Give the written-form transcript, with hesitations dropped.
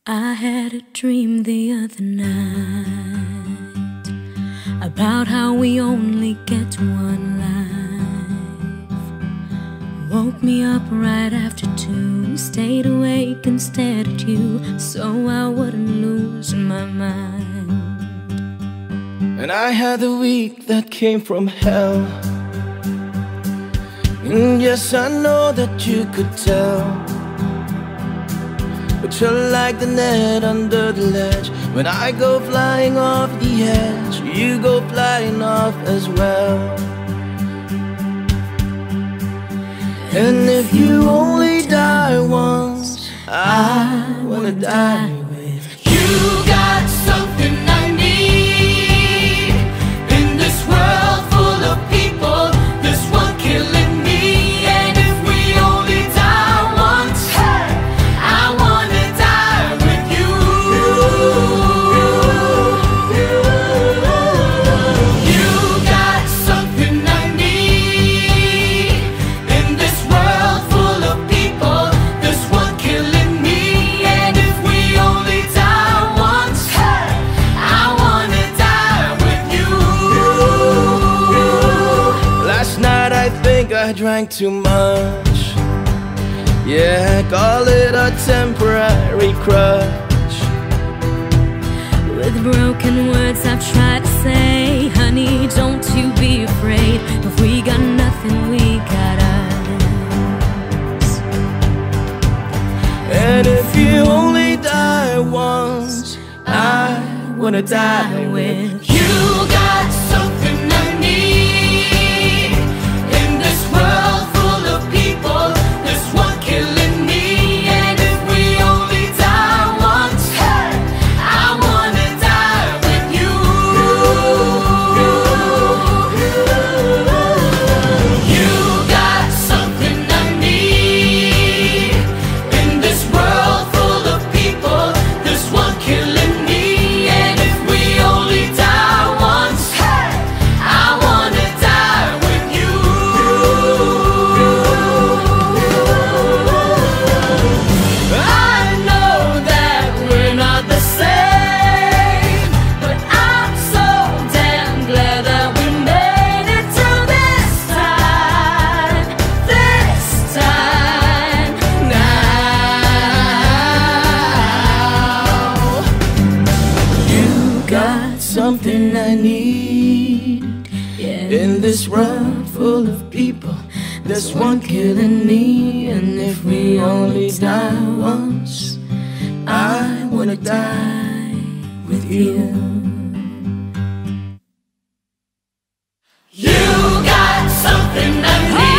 I had a dream the other night about how we only get one life. Woke me up right after 2, stayed awake and stared at you so I wouldn't lose my mind. And I had a week that came from hell, and yes, I know that you could tell. But you're like the net under the ledge. When I go flying off the edge, you go flying off as well. And if you only die once, I wanna die with you. You got something I need in this world full of people. This one killing me. And if we only die once, hey, I wanna die with you. You got something I need in this world full of people. This one killing me. And if we only die once, hey, I wanna die with you. Last night I think I drank too much. Yeah, call it a temporary crush. With broken words I've tried to say, honey, don't you be afraid. If we got nothing, we got us. And if you only die once, I wanna die with you. You got something I need in this world full of people. This one killing me. And if we only die once, hey, I wanna die with you. You got something I need in this world full of people. This one killing me. And if we only die once, hey, I wanna die with you. I know that we're not the same, but I'm so damn glad that we made it through this time now. You got something I need in this world full of people. There's one killing me. And if we only die once, I wanna die with you. You got something I need.